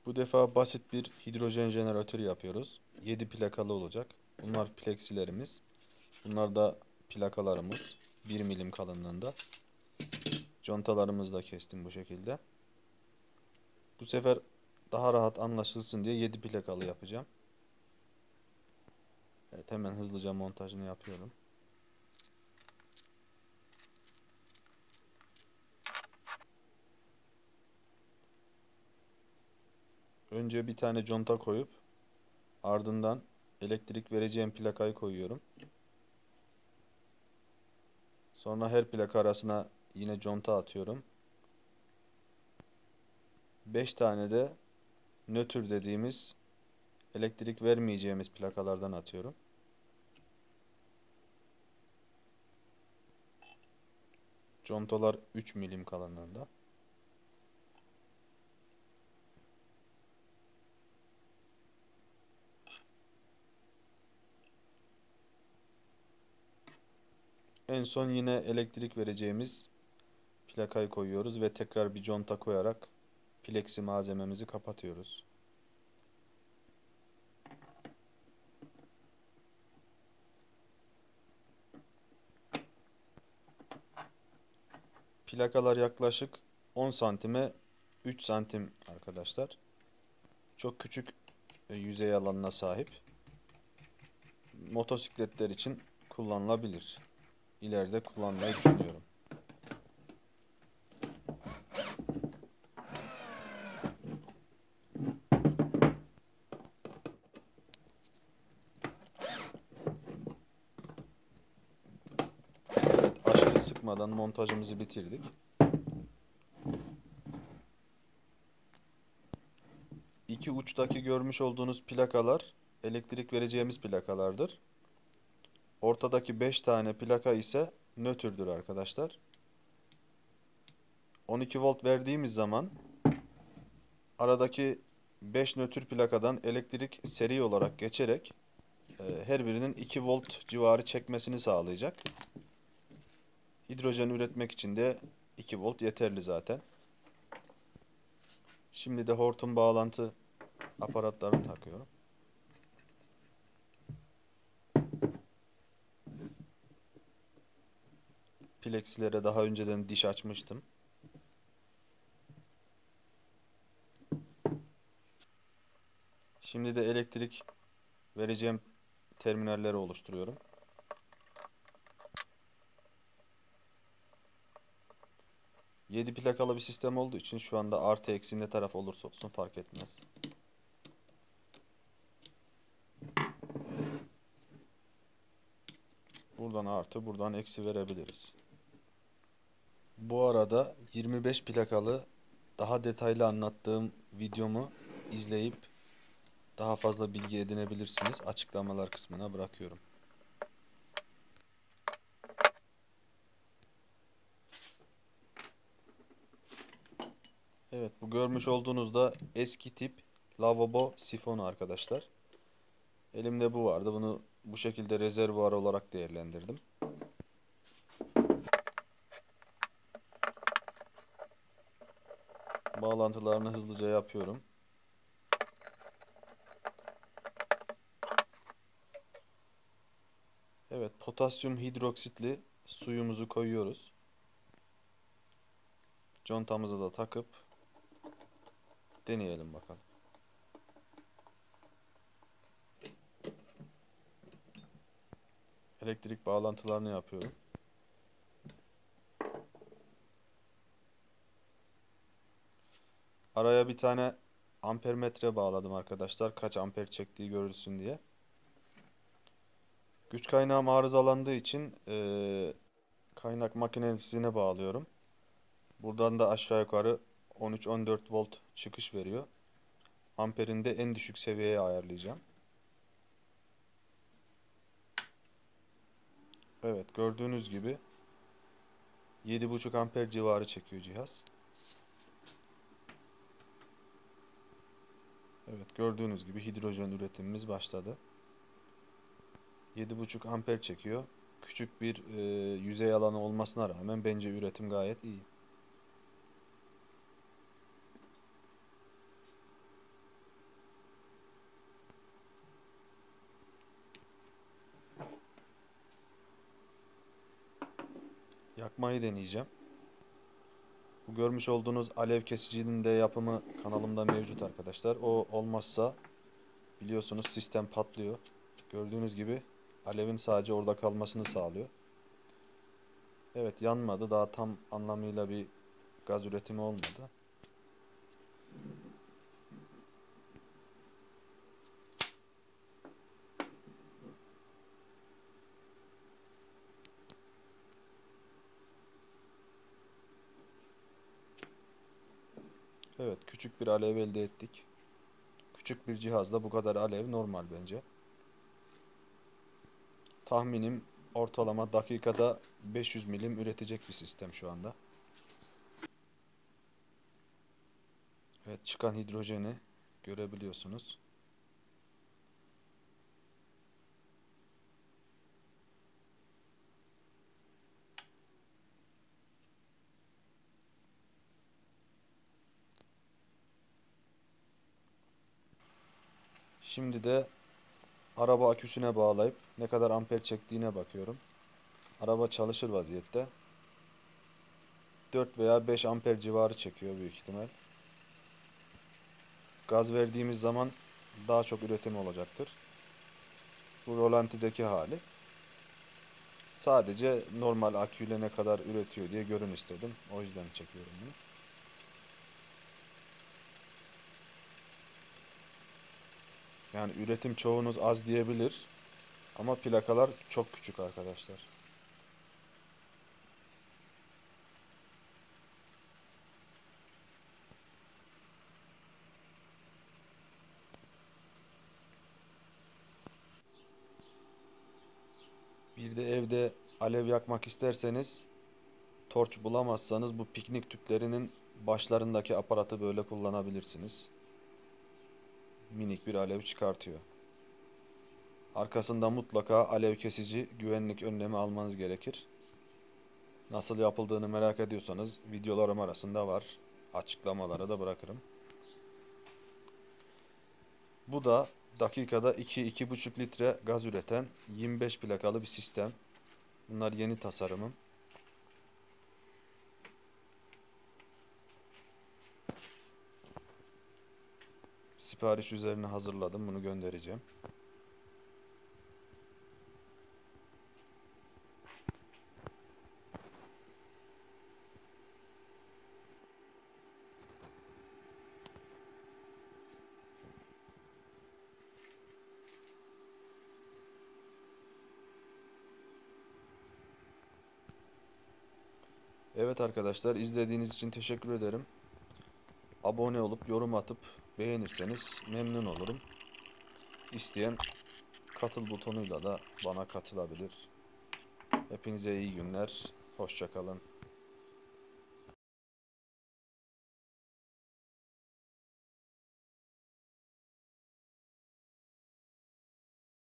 Bu defa basit bir hidrojen jeneratörü yapıyoruz. 7 plakalı olacak. Bunlar plexilerimiz. Bunlar da plakalarımız. 1 milim kalınlığında. Contalarımızı da kestim bu şekilde. Bu sefer daha rahat anlaşılsın diye 7 plakalı yapacağım. Evet, hemen hızlıca montajını yapıyorum. Önce bir tane conta koyup ardından elektrik vereceğim plakayı koyuyorum. Sonra her plaka arasına yine conta atıyorum. 5 tane de nötr dediğimiz elektrik vermeyeceğimiz plakalardan atıyorum. Contalar 3 milim kalınlığında. En son yine elektrik vereceğimiz plakayı koyuyoruz ve tekrar bir conta koyarak plexi malzememizi kapatıyoruz. Plakalar yaklaşık 10 santime 3 santim arkadaşlar. Çok küçük yüzey alanına sahip. Motosikletler için kullanılabilir. İleride kullanmayı düşünüyorum. Aşırı sıkmadan montajımızı bitirdik. İki uçtaki görmüş olduğunuz plakalar elektrik vereceğimiz plakalardır. Ortadaki 5 tane plaka ise nötrdür arkadaşlar. 12 volt verdiğimiz zaman aradaki 5 nötr plakadan elektrik seri olarak geçerek her birinin 2 volt civarı çekmesini sağlayacak. Hidrojen üretmek için de 2 volt yeterli zaten. Şimdi de hortum bağlantı aparatlarını takıyorum. Plexilere daha önceden diş açmıştım. Şimdi de elektrik vereceğim terminalleri oluşturuyorum. Yedi plakalı bir sistem olduğu için şu anda artı eksi ne taraf olursa olsun fark etmez. Buradan artı, buradan eksi verebiliriz. Bu arada 25 plakalı daha detaylı anlattığım videomu izleyip daha fazla bilgi edinebilirsiniz. Açıklamalar kısmına bırakıyorum. Evet, bu görmüş olduğunuz da eski tip lavabo sifonu arkadaşlar. Elimde bu vardı. Bunu bu şekilde rezervuar olarak değerlendirdim. Bağlantılarını hızlıca yapıyorum. Evet, potasyum hidroksitli suyumuzu koyuyoruz. Contamıza da takıp deneyelim bakalım. Elektrik bağlantılarını yapıyorum. Araya bir tane ampermetre bağladım arkadaşlar. Kaç amper çektiği görülsün diye. Güç kaynağım arızalandığı için kaynak makinesine bağlıyorum. Buradan da aşağı yukarı 13-14 volt çıkış veriyor. Amperini de en düşük seviyeye ayarlayacağım. Evet, gördüğünüz gibi 7,5 amper civarı çekiyor cihaz. Evet, gördüğünüz gibi hidrojen üretimimiz başladı. 7,5 amper çekiyor. Küçük bir yüzey alanı olmasına rağmen bence üretim gayet iyi. yakmayı deneyeceğim. Bu görmüş olduğunuz alev kesicinin de yapımı kanalımda mevcut arkadaşlar. O olmazsa biliyorsunuz sistem patlıyor. Gördüğünüz gibi alevin sadece orada kalmasını sağlıyor. Evet, yanmadı. Daha tam anlamıyla bir gaz üretimi olmadı. Evet, küçük bir alev elde ettik. Küçük bir cihazda bu kadar alev normal bence. Tahminim ortalama dakikada 500 milim üretecek bir sistem şu anda. Evet, çıkan hidrojeni görebiliyorsunuz. Şimdi de araba aküsüne bağlayıp ne kadar amper çektiğine bakıyorum. Araba çalışır vaziyette. 4 veya 5 amper civarı çekiyor büyük ihtimal. Gaz verdiğimiz zaman daha çok üretim olacaktır. Bu rolantideki hali. Sadece normal aküyle ne kadar üretiyor diye görün istedim. O yüzden çekiyorum bunu. Yani üretim çoğunuz az diyebilir ama plakalar çok küçük arkadaşlar. Bir de evde alev yakmak isterseniz, torç bulamazsanız bu piknik tüplerinin başlarındaki aparatı böyle kullanabilirsiniz. Minik bir alev çıkartıyor. Arkasında mutlaka alev kesici güvenlik önlemi almanız gerekir. Nasıl yapıldığını merak ediyorsanız videolarım arasında var. Açıklamalara da bırakırım. Bu da dakikada 2-2,5 litre gaz üreten 25 plakalı bir sistem. Bunlar yeni tasarımım. Sipariş üzerine hazırladım. Bunu göndereceğim. Evet arkadaşlar, izlediğiniz için teşekkür ederim. Abone olup yorum atıp beğenirseniz memnun olurum. İsteyen katıl butonuyla da bana katılabilir. Hepinize iyi günler. Hoşça kalın.